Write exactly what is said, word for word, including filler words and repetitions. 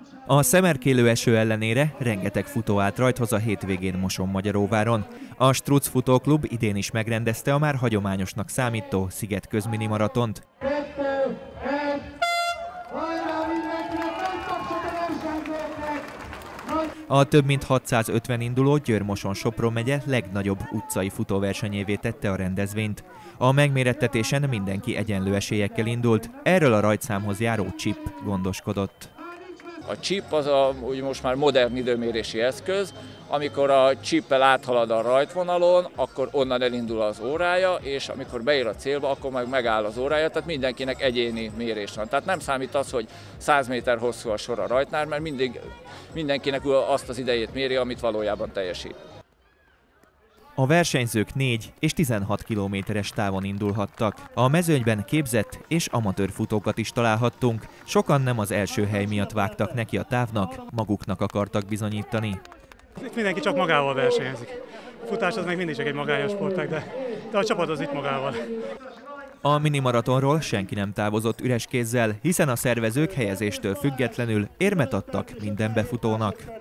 A szemerkélő eső ellenére rengeteg futó állt rajthoz a hétvégén Moson-Magyaróváron. A Struc Futóklub idén is megrendezte a már hagyományosnak számító Sziget közmini maratont. A több mint hatszázötven induló Győr-Moson-Sopron megye legnagyobb utcai futóversenyévé tette a rendezvényt. A megmérettetésen mindenki egyenlő esélyekkel indult, erről a rajtszámhoz járó chip gondoskodott. A chip az a, úgy most már modern időmérési eszköz, amikor a chippel áthalad a rajtvonalon, akkor onnan elindul az órája, és amikor beér a célba, akkor meg megáll az órája, tehát mindenkinek egyéni mérés van. Tehát nem számít az, hogy száz méter hosszú a sor a rajtnál, mert mindig mindenkinek azt az idejét méri, amit valójában teljesít. A versenyzők négy és tizenhat kilométeres távon indulhattak. A mezőnyben képzett és amatőr futókat is találhattunk. Sokan nem az első hely miatt vágtak neki a távnak, maguknak akartak bizonyítani. Itt mindenki csak magával versenyezik. A futás az meg mindig csak egy magányos sportág, de, de a csapat az itt magával. A minimaratonról senki nem távozott üres kézzel, hiszen a szervezők helyezéstől függetlenül érmet adtak minden befutónak.